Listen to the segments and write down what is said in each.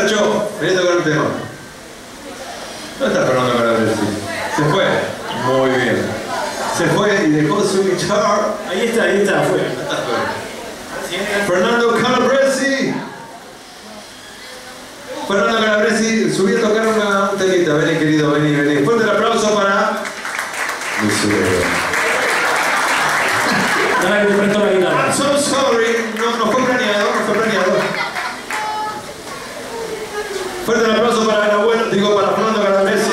Nacho, vení a tocar un tema. ¿Dónde está Fernando Calabresi? Se fue. Muy bien. Se fue y dejó su guitarra. Ahí está, fue. Fernando Calabresi. Fernando Calabresi subió a tocar un temita. Vení, querido, vení. Fuerte el aplauso para Luis Urero. Dale, le prestó la guitarra. I'm so sorry. No fue planeado. Fuerte el aplauso para Nahuel, para Fernando Calabresi.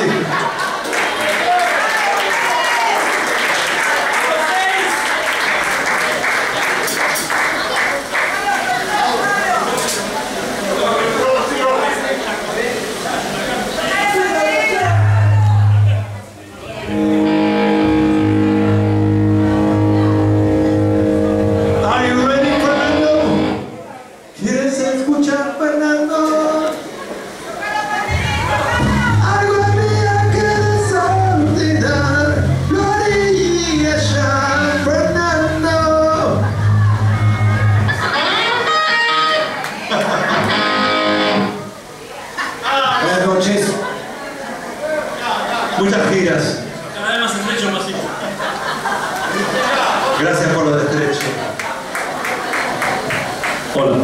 Are you ready, Fernando? ¿Quieres escuchar, Fernando? Algo había que desordenar, lo haría ya, Fernando. Buenas noches. Muchas giras. Cada vez más estrecho, más hijo. Gracias por lo de estrecho. Hola.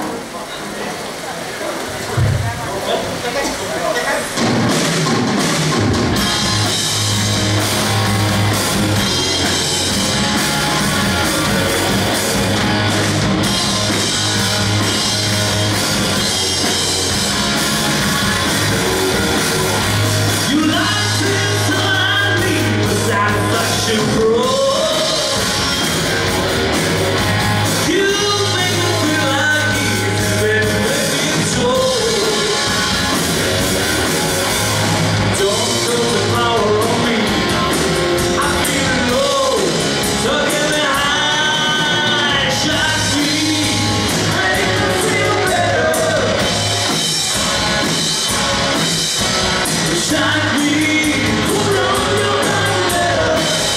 You like to find me with satisfaction, bro. You make me feel like you've been maybe told. Don't put the power on me. I feel low, so give me high, shine me, make me feel better. Shine me, put on your better.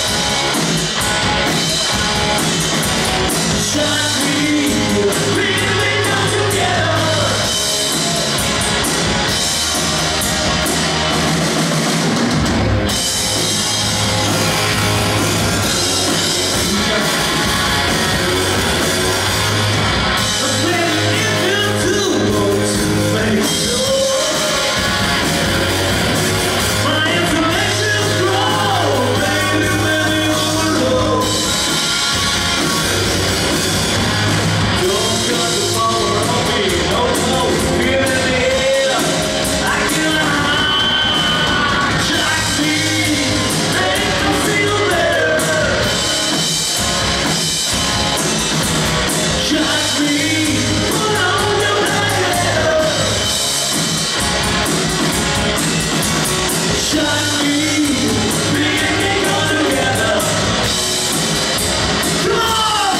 Shine me, really come together. But baby, if you do want to make sure my information's wrong, baby, overload. Don't cut the power on me, no, feel in the air, I can hide, shock me, make me feel better. Shock me, put on your better. Shock me, we can go together. Come on!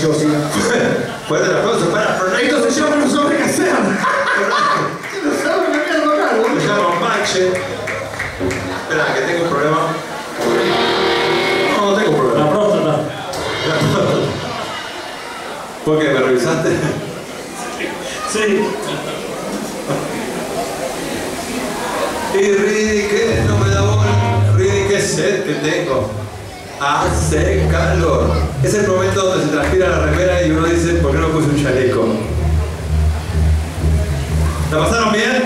chicos, sigan. Fuerte el aplauso para Fernando. Esto se llama no sabe qué hacer. No sabe qué hacer local, boludo. Se llama Manche. Espera, que tengo un problema. No, no tengo un problema. La próstata. ¿Por qué? ¿Me revisaste? Sí. Y Rini, que no me da bola. Rini, qué sed que tengo. Hace calor. Es el momento donde se transpira la remera y uno dice, ¿por qué no puse un chaleco? ¿La pasaron bien?